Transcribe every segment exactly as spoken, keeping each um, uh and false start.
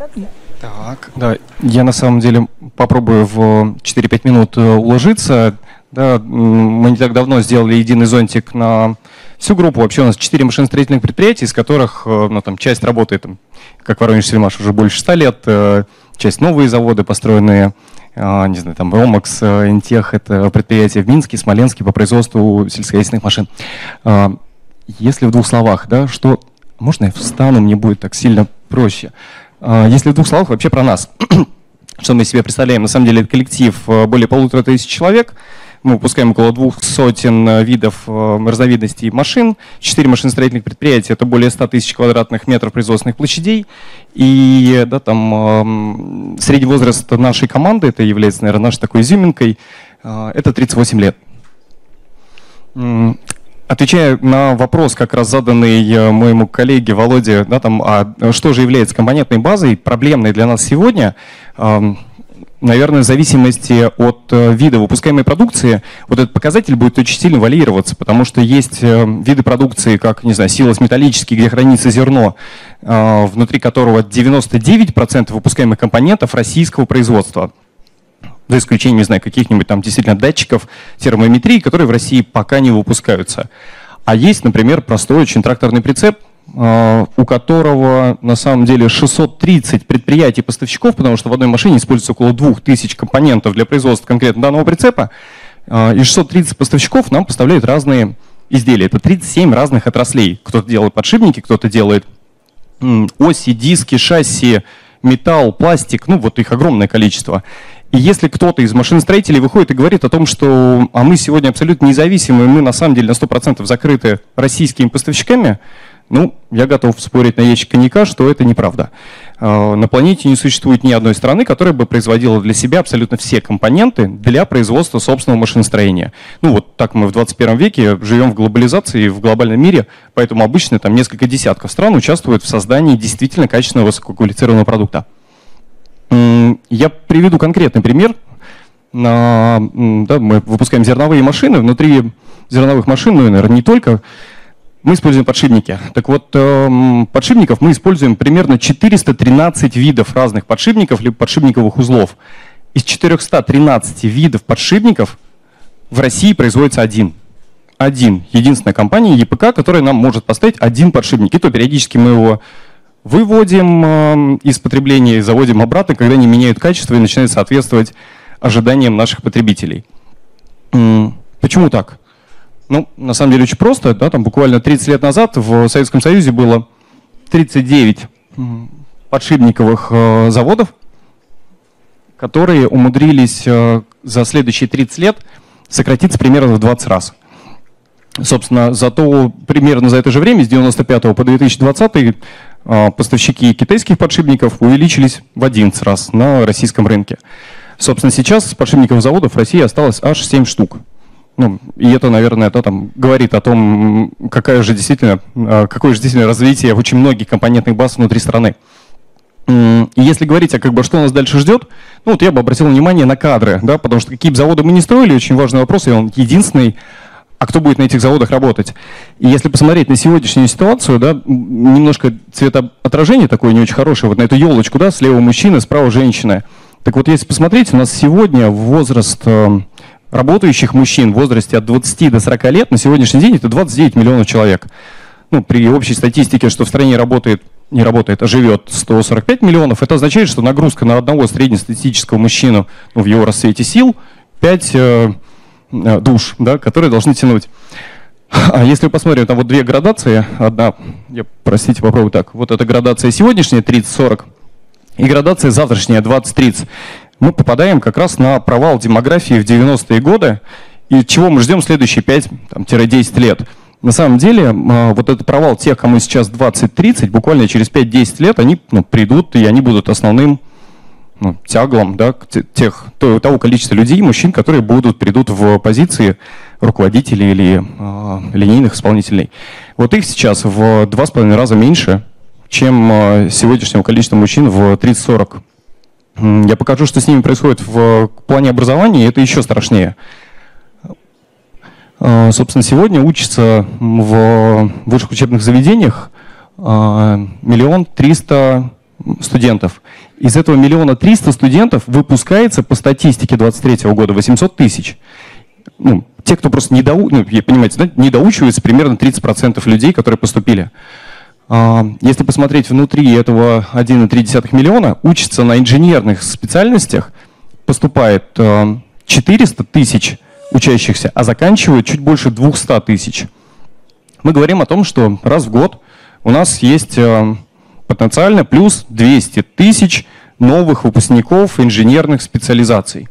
презентация. Так, да, я на самом деле попробую в четыре-пять минут уложиться. Да, мы не так давно сделали единый зонтик на всю группу. Вообще у нас четыре машиностроительных предприятия, из которых ну, там, часть работает, там, как Воронеж-Сельмаш, уже больше ста лет, часть новые заводы, построенные, не знаю, там Ромакс, Интех, это предприятия в Минске, Смоленске по производству сельскохозяйственных машин. Если в двух словах, да, что... Можно я встану, мне будет так сильно проще. Если в двух словах вообще про нас. Что мы себе представляем? На самом деле это коллектив более полутора тысяч человек. Мы выпускаем около двух сотен видов разновидностей машин. Четыре машиностроительных предприятия — это более ста тысяч квадратных метров производственных площадей. И да, там, средний возраст нашей команды, это является, наверное, нашей такой изюминкой, это тридцать восемь лет. Отвечая на вопрос, как раз заданный моему коллеге Володе, да, там, а что же является компонентной базой, проблемной для нас сегодня, наверное, в зависимости от вида выпускаемой продукции, вот этот показатель будет очень сильно варьироваться, потому что есть виды продукции, как, не знаю, силос металлический, где хранится зерно, внутри которого девяносто девять процентов выпускаемых компонентов российского производства. За исключением, не знаю, каких-нибудь там действительно датчиков термометрии, которые в России пока не выпускаются. А есть, например, простой очень тракторный прицеп, у которого на самом деле шестьсот тридцать предприятий-поставщиков, потому что в одной машине используется около двух тысяч компонентов для производства конкретно данного прицепа, и шестьсот тридцать поставщиков нам поставляют разные изделия. Это тридцать семь разных отраслей. Кто-то делает подшипники, кто-то делает оси, диски, шасси, металл, пластик, ну вот их огромное количество. И если кто-то из машиностроителей выходит и говорит о том, что а мы сегодня абсолютно независимы, мы на самом деле на сто процентов закрыты российскими поставщиками, ну, я готов спорить на ящик коньяка, что это неправда. На планете не существует ни одной страны, которая бы производила для себя абсолютно все компоненты для производства собственного машиностроения. Ну вот так мы в двадцать первом веке живем в глобализации, в глобальном мире, поэтому обычно там несколько десятков стран участвуют в создании действительно качественного высококвалифицированного продукта. Я приведу конкретный пример. Да, мы выпускаем зерновые машины. Внутри зерновых машин, ну и, наверное, не только, мы используем подшипники. Так вот, подшипников мы используем примерно четыреста тринадцать видов разных подшипников, либо подшипниковых узлов. Из четырёхсот тринадцати видов подшипников в России производится один. Один. Единственная компания е пэ ка, которая нам может поставить один подшипник. И то периодически мы его выводим э, из потребления и заводим обратно, когда они меняют качество и начинают соответствовать ожиданиям наших потребителей. М-м, почему так? Ну, на самом деле очень просто. Да, там буквально тридцать лет назад в Советском Союзе было тридцать девять подшипниковых э, заводов, которые умудрились э, за следующие тридцать лет сократиться примерно в двадцать раз. Собственно, зато примерно за это же время, с девяносто пятого по две тысячи двадцатый, поставщики китайских подшипников увеличились в одиннадцать раз на российском рынке. Собственно, сейчас подшипниковых заводов в России осталось аж семь штук. Ну, и это, наверное, это там говорит о том, какая же действительно, какое же действительно развитие очень многих компонентных баз внутри страны. И если говорить, а как бы что нас дальше ждет, ну вот я бы обратил внимание на кадры, да, потому что какие бы заводы мы ни строили, очень важный вопрос, и он единственный. А кто будет на этих заводах работать? И если посмотреть на сегодняшнюю ситуацию, да, немножко цветоотражение такое не очень хорошее, вот на эту елочку, да, слева мужчина, справа женщина. Так вот, если посмотреть, у нас сегодня возраст э, работающих мужчин в возрасте от двадцати до сорока лет на сегодняшний день это двадцать девять миллионов человек. Ну, при общей статистике, что в стране работает, не работает, а живет сто сорок пять миллионов, это означает, что нагрузка на одного среднестатистического мужчину, ну, в его расцвете сил пять э, душ, да, которые должны тянуть. А если мы посмотрим, там вот две градации, одна, я, простите, попробую так, вот эта градация сегодняшняя тридцать сорок и градация завтрашняя двадцать тридцать, мы попадаем как раз на провал демографии в девяностые годы, и чего мы ждем следующие пять-десять лет. На самом деле, вот этот провал тех, кому сейчас двадцать-тридцать, буквально через пять-десять лет они, ну, придут, и они будут основным, ну, тяглом, да, тех, того количества людей, мужчин, которые будут, придут в позиции руководителей или э, линейных исполнителей. Вот их сейчас в два с половиной раза меньше, чем э, сегодняшнего количества мужчин в тридцать-сорок. Я покажу, что с ними происходит в плане образования, и это еще страшнее. Э, собственно, сегодня учатся в высших учебных заведениях миллион триста студентов. Из этого миллиона триста студентов выпускается по статистике двадцать третьего года восемьсот тысяч. Ну, те, кто просто не, доу... ну, понимаете, да? не доучиваются, примерно тридцать процентов людей, которые поступили. Если посмотреть внутри этого один целых три десятых миллиона, учатся на инженерных специальностях, поступает четыреста тысяч учащихся, а заканчивают чуть больше двухсот тысяч. Мы говорим о том, что раз в год у нас есть потенциально плюс двести тысяч новых выпускников инженерных специализаций.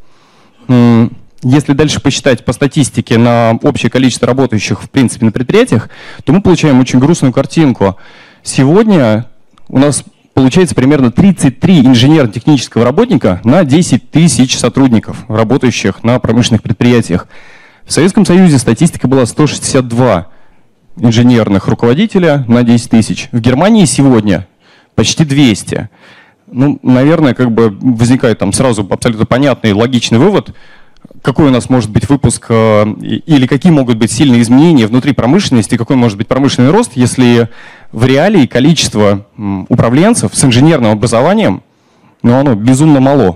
Если дальше посчитать по статистике на общее количество работающих в принципе на предприятиях, то мы получаем очень грустную картинку. Сегодня у нас получается примерно тридцать три инженерно-технического работника на десять тысяч сотрудников, работающих на промышленных предприятиях. В Советском Союзе статистика была сто шестьдесят два инженерных руководителя на десять тысяч. В Германии сегодня почти двести. Ну, наверное, как бы возникает там сразу абсолютно понятный и логичный вывод, какой у нас может быть выпуск или какие могут быть сильные изменения внутри промышленности, какой может быть промышленный рост, если в реалии количество управленцев с инженерным образованием, ну, оно безумно мало.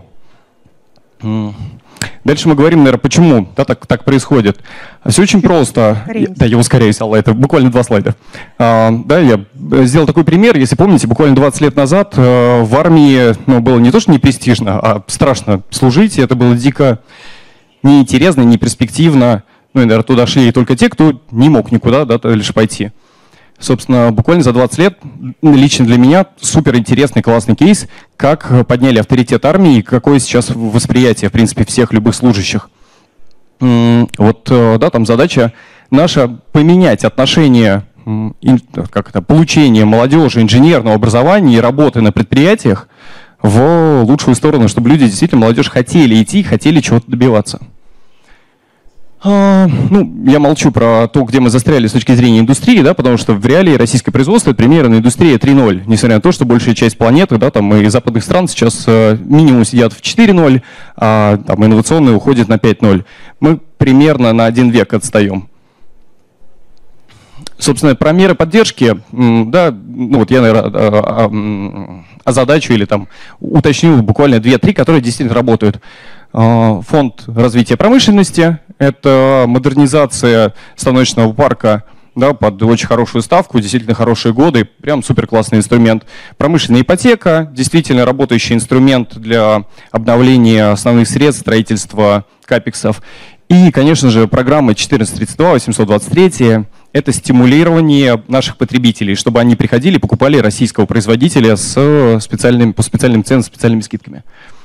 Дальше мы говорим, наверное, почему да, так, так происходит. Все очень просто. Я, да, я ускоряюсь, Алла, это буквально два слайда. А, да, я сделал такой пример. Если помните, буквально двадцать лет назад а, в армии ну, было не то, что не престижно, а страшно служить. Это было дико неинтересно, не перспективно. Ну, и, наверное, туда шли только те, кто не мог никуда да, лишь пойти. Собственно, буквально за двадцать лет лично для меня супер интересный, классный кейс, как подняли авторитет армии и какое сейчас восприятие, в принципе, всех любых служащих. Вот, да, там задача наша поменять отношение как это, получения молодежи инженерного образования и работы на предприятиях в лучшую сторону, чтобы люди, действительно, молодежь хотели идти, хотели чего-то добиваться. А, ну, я молчу про то, где мы застряли с точки зрения индустрии, да, потому что в реалии российское производство — это примерно индустрия три ноль, несмотря на то, что большая часть планеты, да, там, и западных стран сейчас э, минимум сидят в четыре ноль, а там, инновационные уходят на пять ноль. Мы примерно на один век отстаем. Собственно, про меры поддержки, да, ну вот я, наверное, озадачу или там уточню буквально две-три, которые действительно работают. Фонд развития промышленности – это модернизация станочного парка да, под очень хорошую ставку, действительно хорошие годы, прям супер классный инструмент. Промышленная ипотека – действительно работающий инструмент для обновления основных средств, строительства капексов. И, конечно же, программа четырнадцать тридцать два, восемьсот двадцать три – это стимулирование наших потребителей, чтобы они приходили и покупали российского производителя с специальными, по специальным ценам, специальными скидками.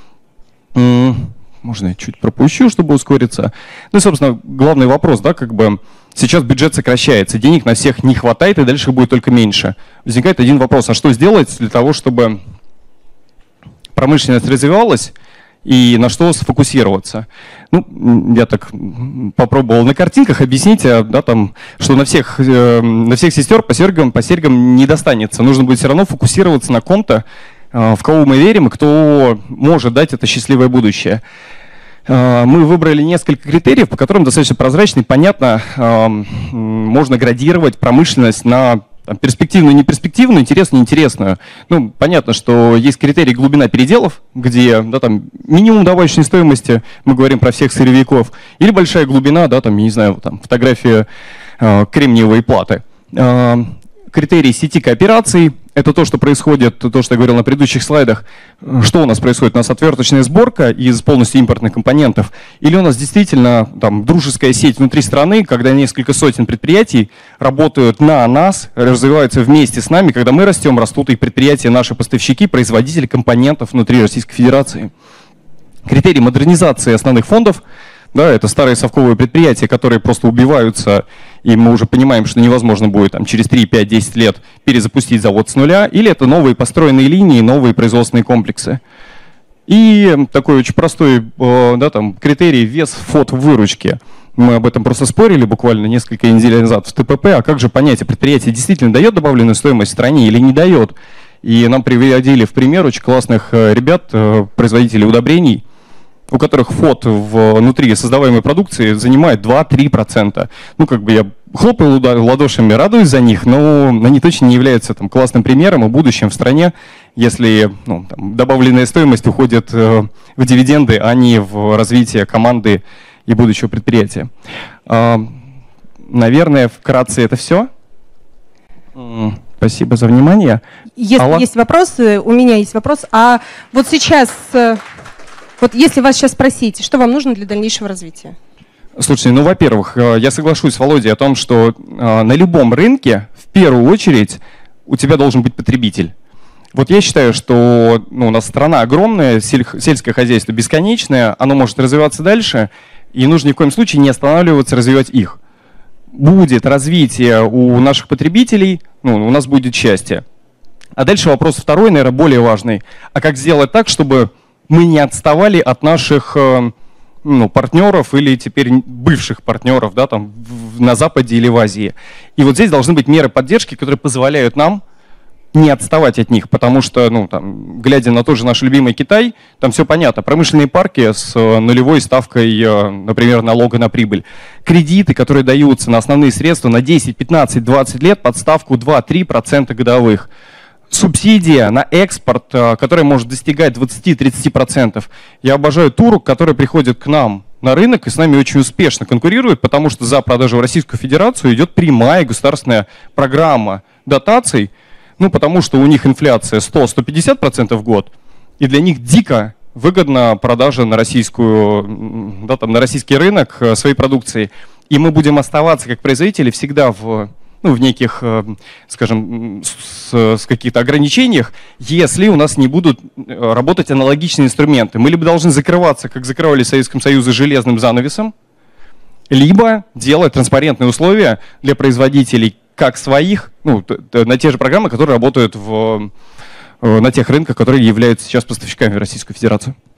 Можно я чуть пропущу, чтобы ускориться. Ну и, собственно, главный вопрос, да, как бы сейчас бюджет сокращается, денег на всех не хватает, и дальше их будет только меньше. Возникает один вопрос, а что сделать для того, чтобы промышленность развивалась, и на что сфокусироваться? Ну, я так попробовал на картинках объяснить, да, там, что на всех, э, на всех сестер по серьгам, по серьгам не достанется. Нужно будет все равно фокусироваться на ком-то, э, в кого мы верим и кто может дать это счастливое будущее. Э, мы выбрали несколько критериев, по которым достаточно прозрачно и понятно э, можно градировать промышленность на там, перспективную, неперспективную, интересную, неинтересную. Ну, понятно, что есть критерий глубина переделов, где да, там, минимум добавочной стоимости, мы говорим про всех сырьевиков, или большая глубина, да, там, я не знаю, там, фотография э, кремниевой платы. Э, критерий сети коопераций – это то, что происходит, то, что я говорил на предыдущих слайдах. Что у нас происходит? У нас отверточная сборка из полностью импортных компонентов, или у нас действительно там, дружеская сеть внутри страны, когда несколько сотен предприятий работают на нас, развиваются вместе с нами, когда мы растем, растут и предприятия, наши поставщики, производители компонентов внутри Российской Федерации. Критерий модернизации основных фондов. Да, это старые совковые предприятия, которые просто убиваются, и мы уже понимаем, что невозможно будет там, через три, пять, десять лет перезапустить завод с нуля, или это новые построенные линии, новые производственные комплексы. И такой очень простой да, там, критерий — вес ФОТ в выручке. Мы об этом просто спорили буквально несколько недель назад в ТПП, а как же понять, а предприятие действительно дает добавленную стоимость стране или не дает. И нам приводили в пример очень классных ребят, производителей удобрений, у которых ФОТ внутри создаваемой продукции занимает два-три процента. Ну, как бы я хлопаю ладошами, радуюсь за них, но они точно не являются там, классным примером и будущим в стране. если ну, там, добавленная стоимость уходит в дивиденды, а не в развитие команды и будущего предприятия. Наверное, вкратце это все. Спасибо за внимание. Если Алла? Есть вопросы, у меня есть вопрос. А вот сейчас, вот если вас сейчас спросить, что вам нужно для дальнейшего развития? Слушайте, ну, во-первых, я соглашусь с Володей о том, что на любом рынке в первую очередь у тебя должен быть потребитель. Вот я считаю, что ну, у нас страна огромная, сельх, сельское хозяйство бесконечное, оно может развиваться дальше, и нужно ни в коем случае не останавливаться, развивать их. Будет развитие у наших потребителей, ну, у нас будет счастье. А дальше вопрос второй, наверное, более важный. А как сделать так, чтобы мы не отставали от наших ну, партнеров или теперь бывших партнеров, да, там, в, на Западе или в Азии? И вот здесь должны быть меры поддержки, которые позволяют нам не отставать от них, потому что, ну, там, глядя на тот же наш любимый Китай, там все понятно. Промышленные парки с нулевой ставкой, например, налога на прибыль. Кредиты, которые даются на основные средства на десять, пятнадцать, двадцать лет под ставку два-три процента годовых. Субсидия на экспорт, которая может достигать двадцати-тридцати процентов. Я обожаю турок, который приходит к нам на рынок и с нами очень успешно конкурирует, потому что за продажу в Российскую Федерацию идет прямая государственная программа дотаций. Ну, потому что у них инфляция сто — сто пятьдесят процентов в год, и для них дико выгодна продажа на, российскую, да, там, на российский рынок своей продукции. И мы будем оставаться как производители всегда в, ну, в неких, скажем, с, с каких-то ограничениях, если у нас не будут работать аналогичные инструменты. Мы либо должны закрываться, как закрывали в Советском Союзе, железным занавесом, либо делать транспарентные условия для производителей, как своих, ну, на те же программы, которые работают в, на тех рынках, которые являются сейчас поставщиками в Российскую Федерацию.